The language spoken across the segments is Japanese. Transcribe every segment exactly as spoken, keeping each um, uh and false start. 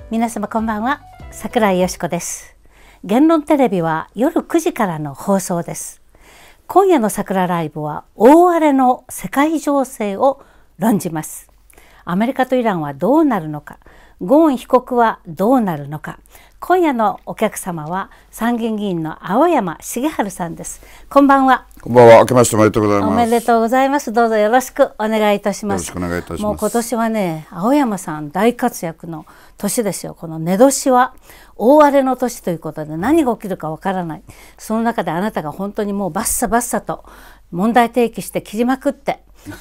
皆様こんばんは、桜井よしこです。言論テレビは夜くじからの放送です。今夜の桜ライブは大荒れの世界情勢を論じます。アメリカとイランはどうなるのか、ゴーン被告はどうなるのか。今夜のお客様は参議院議員の青山茂春さんです。こんばんは。 こんばんは。明けましておめでとうございます。 おめでとうございます。どうぞよろしくお願いいたします。 よろしくお願いいたします。 もう今年はね、青山さん大活躍の年ですよ。この寝年は大荒れの年ということで、何が起きるかわからない。その中であなたが本当にもうバッサバッサと問題提起して切りまくって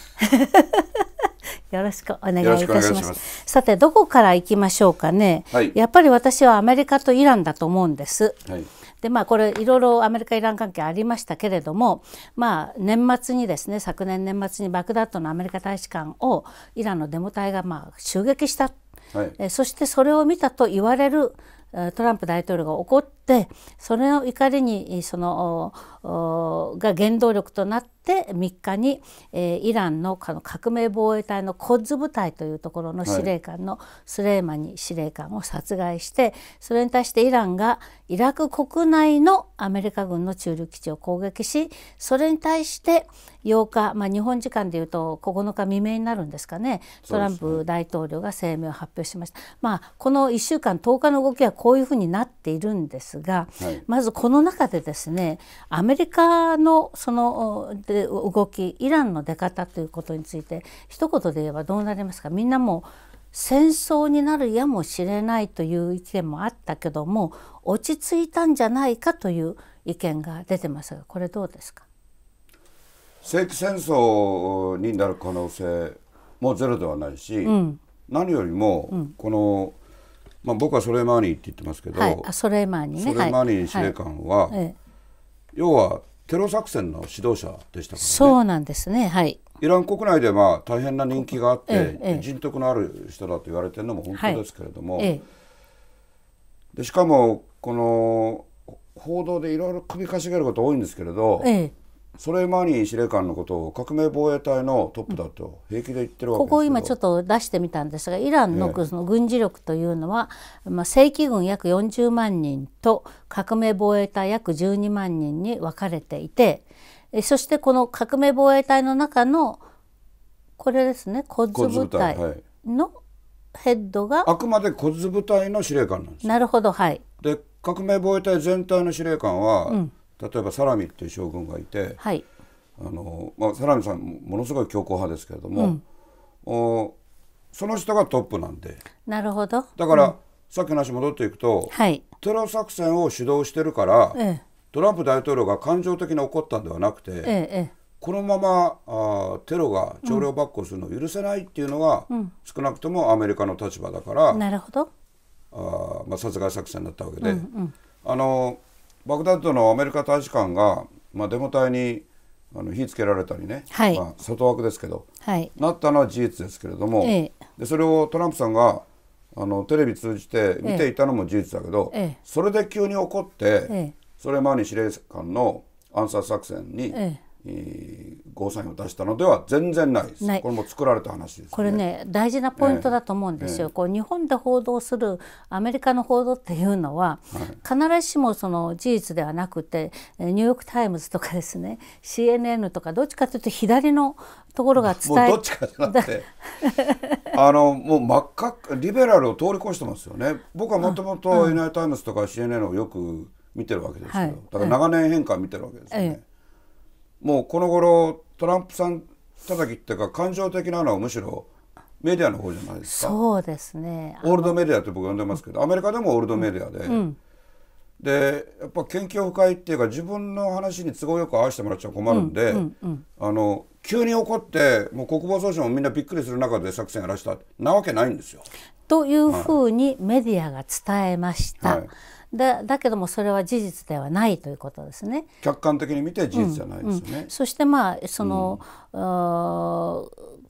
よろしくお願いいたします。 しますさて、どこから行きましょうかね。 はい、 やっぱり私はアメリカとイランだと思うんです。 はい、 でまあ、これいろいろアメリカ・イラン関係ありましたけれども、まあ、年末にですね、昨年年末にバグダッドのアメリカ大使館をイランのデモ隊がまあ襲撃した、 はい、 えそしてそれを見たと言われるトランプ大統領が怒って、それの怒りにそのが原動力となってみっかに、えー、イランの革命防衛隊のコッズ部隊というところの司令官のスレイマニ司令官を殺害して、それに対してイランがイラク国内のアメリカ軍の駐留基地を攻撃し、それに対してようか、まあ、日本時間でいうとここのか未明になるんですかね、トランプ大統領が声明を発表しました。まあ、このいっしゅうかんとおかの動きはこういうふうになっているんですが、はい、まずこの中でですね、アメリカのそので動き、イランの出方ということについて一言で言えばどうなりますか。みんなもう戦争になるやもしれないという意見もあったけども、落ち着いたんじゃないかという意見が出てますが、これどうですか。 世紀戦争になる可能性もゼロではないし、うん、何よりもこの、まあ、僕はソレイマーニって言ってますけど、 はい、ソレイマーニね、 ソレイマーニ司令官は、はいはい、要はテロ作戦の指導者でしたからね。 そうなんですね、はい、 イラン国内でまあ大変な人気があって、ええ、人徳のある人だと言われているのも本当ですけれども、はいええ、でしかもこの報道でいろいろ首かしげること多いんですけれど、ええ、ソレイマーニ司令官のことを革命防衛隊のトップだと平気で言ってるわけですけど、 ここ今ちょっと出してみたんですが、イランのその軍事力というのは、ええまあ、正規軍約よんじゅうまんにんと革命防衛隊約じゅうにまんにんに分かれていて、えそしてこの革命防衛隊の中のこれですね、コッズ部隊のヘッドが、はい、 あくまでコッズ部隊の司令官なんです。 なるほど、はい。 で革命防衛隊全体の司令官は、うん、例えばサラミっていう将軍がいて、はい、あのまあ、サラミさんものすごい強硬派ですけれども、うん、おその人がトップなんで。 なるほど。 だから、うん、さっきの話戻っていくと、はい、テロ作戦を主導してるから、ええ、トランプ大統領が感情的に怒ったんではなくて、ええ、このままあテロが長量跋扈するのを許せないっていうのが、うん、少なくともアメリカの立場だから、 なるほど、 あ、まあ、殺害作戦だったわけで、うんうん、あのバグダッドのアメリカ大使館が、まあ、デモ隊にあの火つけられたりね、はい、まあ、外枠ですけど、はい、なったのは事実ですけれども、ええ、でそれをトランプさんがあのテレビ通じて見ていたのも事実だけど、ええ、それで急に怒って、ええ、ソレイマーニ司令官の暗殺作戦に、ええゴーサインを出したのでは全然ないです。これも作られた話ですね。 これね、大事なポイントだと思うんですよ。ええ、こう日本で報道するアメリカの報道っていうのは、はい、必ずしもその事実ではなくて、ニューヨークタイムズとかですね、シーエヌエヌ とかどっちかというと左のところが伝え、 もうどっちかじゃなくてあのもう真っ赤リベラルを通り越してますよね。僕はもともと エヌアイ タイムズとか シーエヌエヌ をよく見てるわけですけど、はい、だから長年変化を見てるわけですよね。ええ、もうこの頃トランプさん叩きっていうか感情的なのはむしろメディアの方じゃないですか。 そうですね。 オールドメディアって僕呼んでますけど、アメリカでもオールドメディアで、うん、でやっぱ研究深いっていうか自分の話に都合よく合わせてもらっちゃ困るんで、うんうんうん、あの急に怒ってもう国防総省もみんなびっくりする中で作戦やらしたなわけないんですよ。 というふうにメディアが伝えました。はい、だ, だけどもそれは事実ではないということですね。 客観的に見て事実じゃないですよね。 うんうん、そしてまあその、うん、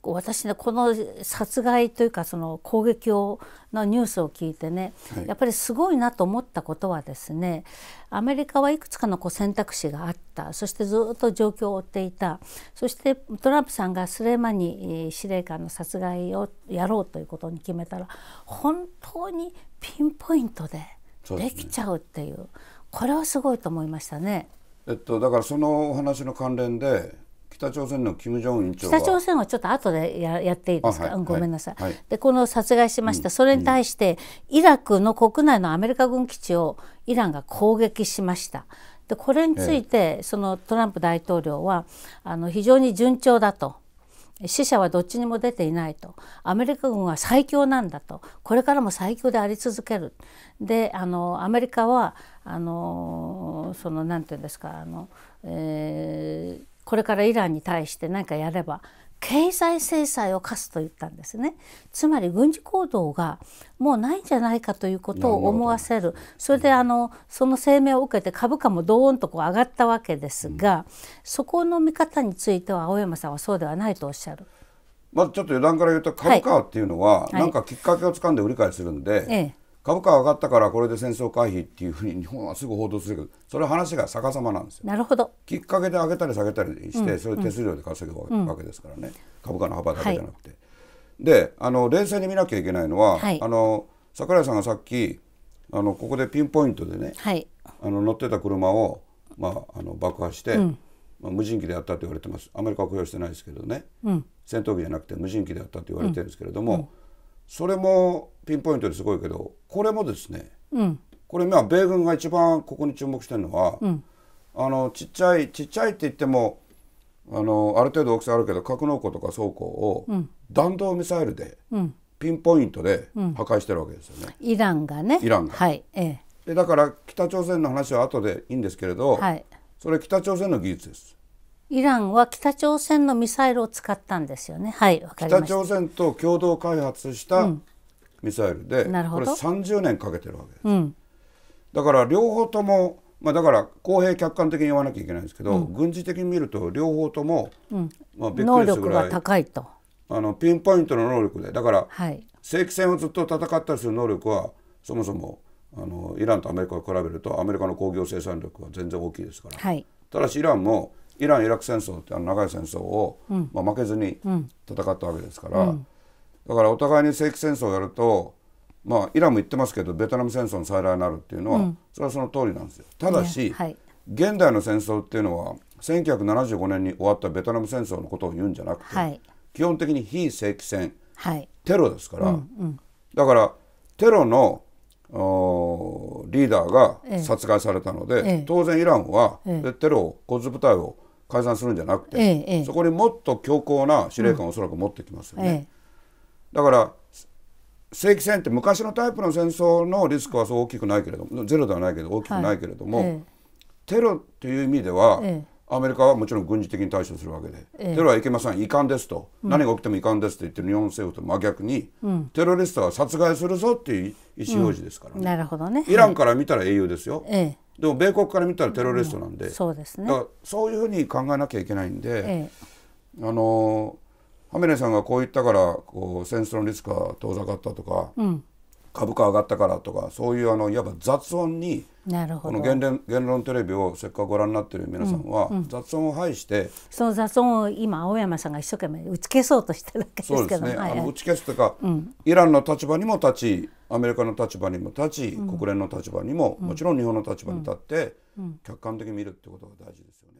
私ねこの殺害というかその攻撃をのニュースを聞いてね、はい、やっぱりすごいなと思ったことはですね、アメリカはいくつかのこう選択肢があった、そしてずっと状況を追っていた、そしてトランプさんがスレイマニ司令官の殺害をやろうということに決めたら本当にピンポイントでできちゃうっていう、これはすごいと思いましたね。 えっと、だからそのお話の関連で北朝鮮の金正恩委員長は、 北朝鮮はちょっと後で や, やっていいですか、はい、ごめんなさい、 はい、 でこの殺害しました、うん、それに対してイラクの国内のアメリカ軍基地をイランが攻撃しました。でこれについて、ええ、そのトランプ大統領はあの非常に順調だと、死者はどっちにも出ていないと、アメリカ軍は最強なんだと、これからも最強であり続ける、であのアメリカはあのそのなんていうんですか、あの、えー、これからイランに対して何かやれば経済制裁を科すと言ったんですね。つまり軍事行動がもうないんじゃないかということを思わせる。それであのその声明を受けて株価もドーンとこう上がったわけですが、うん、そこの見方については青山さんはそうではないとおっしゃる。 まずちょっと余談から言うと、株価っていうのは何かきっかけをつかんで売り買いするんで、はいはい、株価が上がったからこれで戦争回避っていうふうに日本はすぐ報道するけど、それは話が逆さまなんですよ。 なるほど。 きっかけで上げたり下げたりして、うん、それ手数料で稼ぐわけですからね、うん、株価の幅だけじゃなくて、はい、であの冷静に見なきゃいけないのは、はい、あの櫻井さんがさっきあのここでピンポイントでね、はい、あの乗ってた車を、まあ、あの爆破して、うんまあ、無人機でやったと言われてます。アメリカは公表してないですけどね、うん、戦闘機じゃなくて無人機でやったと言われてるんですけれども、うんうんそれもピンポイントですごいけど、これもですね、うん、これまあ米軍が一番ここに注目してるのは、うん、あのちっちゃいちっちゃいって言ってもあのある程度大きさあるけど格納庫とか倉庫を弾道ミサイルでピンポイントで破壊してるわけですよね、 うん、イランがねイランが、 はいええ、 でだから北朝鮮の話は後でいいんですけれど、はい、それ北朝鮮の技術です。 イランは北朝鮮のミサイルを使ったんですよね。はい、わかりました。 北朝鮮と共同開発したミサイルで、うん、これさんじゅうねんかけてるわけです、うん、だから両方とも、まあ、だから公平客観的に言わなきゃいけないんですけど、うん、軍事的に見ると両方とも、うんまあ、びっくりするぐらい能力が高いと、 あのピンポイントの能力で、だから、はい、正規戦をずっと戦ったりする能力はそもそもあのイランとアメリカを比べるとアメリカの工業生産力は全然大きいですから、はい、ただしイランもイラン・イラク戦争ってあの長い戦争を、うんまあ、負けずに戦ったわけですから、うん、だからお互いに正規戦争をやると、まあ、イランも言ってますけどベトナム戦争の再来になるっていうのは、うん、それはその通りなんですよ。ただし、はい、現代の戦争っていうのはせんきゅうひゃくななじゅうごねんに終わったベトナム戦争のことを言うんじゃなくて、はい、基本的に非正規戦、はい、テロですから、うんうん、だからテロのリーダーが殺害されたので、ええ、当然イランは、え、テロを交通部隊を解散するんじゃなくて、ええ、そこにもっと強硬な司令官をおそらく持ってきますよね、うん、だから正規戦って昔のタイプの戦争のリスクはそう大きくないけれども、ゼロではないけど大きくないけれども、はい、テロっていう意味では、アメリカはもちろん軍事的に対処するわけで、テロはいけません、遺憾ですと、うん、何が起きても遺憾ですと言ってる日本政府と真逆に、うん、テロリストは殺害するぞっていう意思表示ですからね、うん、なるほどね、イランから見たら英雄ですよ、ええ、でも米国から見たらテロリストなんで、うん、そうですね、だからそういうふうに考えなきゃいけないんで、ええ、あのハメネイさんがこう言ったからこう戦争のリスクは遠ざかったとか、うん、株価上がったからとか、そういうあのいわば雑音に、なるほど、この言論、言論テレビをせっかくご覧になっている皆さんは、うんうん、雑音を排して、 その雑音を今青山さんが一生懸命打ち消そうとしてるわけですけど、そうですね、はいはい、あの打ち消すというか、うん、イランの立場にも立ち、アメリカの立場にも立ち、うん、国連の立場にも、もちろん日本の立場に立って、うん、客観的に見るってことが大事ですよね。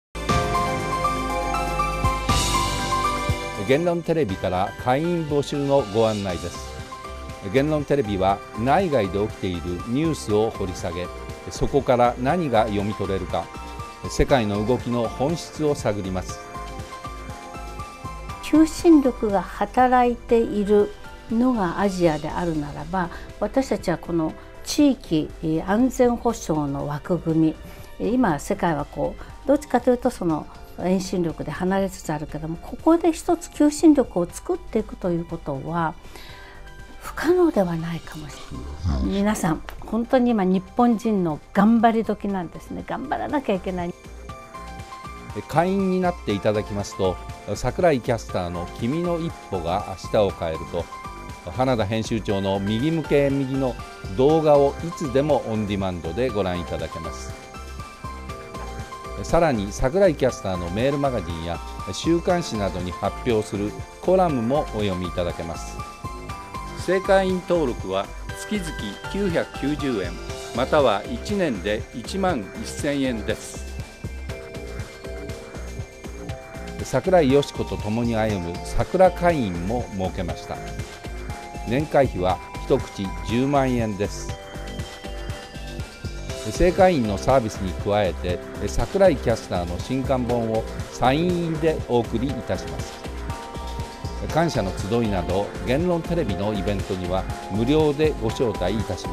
言論テレビから会員募集のご案内です。言論テレビは内外で起きているニュースを掘り下げ、そこから何が読み取れるか、世界の動きの本質を探ります。 求心力が働いているのがアジアであるならば、私たちはこの地域安全保障の枠組み、今世界はこうどっちかというとその遠心力で離れつつあるけども、ここで一つ求心力を作っていくということは不可能ではないかもしれない。皆さん本当に今日本人の頑張り時なんですね。頑張らなきゃいけない。 会員になっていただきますと、 櫻井キャスターの君の一歩が明日を変えると、花田編集長の右向け右の動画をいつでもオンディマンドでご覧いただけます。さらに櫻井キャスターのメールマガジンや週刊誌などに発表するコラムもお読みいただけます。正会員登録は月々きゅうひゃくきゅうじゅうえん、またはいちねんでいちまんせんえんです。櫻井よし子と共に歩む桜会員も設けました。年会費は一口じゅうまんえんです。正会員のサービスに加えて、櫻井キャスターの新刊本をサイン入りでお送りいたします。感謝の集いなど言論テレビのイベントには無料でご招待いたします。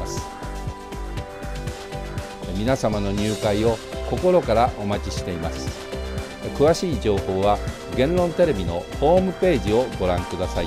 皆様の入会を心からお待ちしています。詳しい情報は言論テレビのホームページをご覧ください。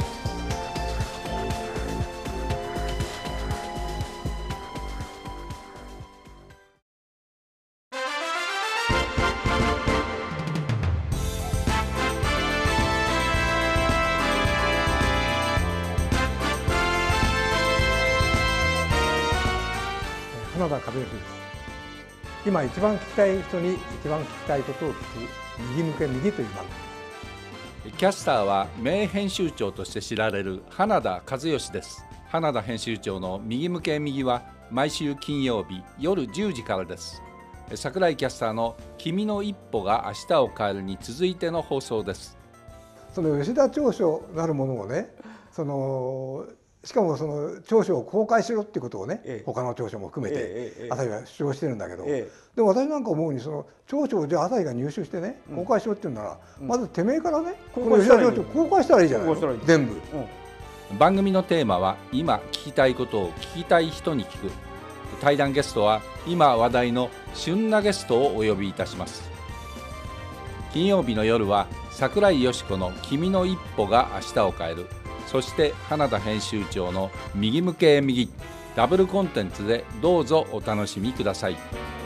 花田和義です。今一番聞きたい人に一番聞きたいことを聞く右向け右という番組。 キャスターは名編集長として知られる花田和義です。花田編集長の右向け右は毎週金曜日夜じゅうじからです。櫻井キャスターの君の一歩が明日を変えるに続いての放送です。 その吉田調書なるものをね、そのしかもその調書を公開しろっていうことをね、ええ、他の調書も含めて朝日は主張してるんだけど、ええ、でも私なんか思うにその調書をじゃあ朝日が入手してね公開しろって言うなら、うん、まずてめえからね、うん、この吉田調書公開したらいいじゃないの、全部、 うん、番組のテーマは今聞きたいことを聞きたい人に聞く。対談ゲストは今話題の旬なゲストをお呼びいたします。金曜日の夜は櫻井よし子の君の一歩が明日を変える、そして花田編集長の右向け右ダブルコンテンツでどうぞお楽しみください。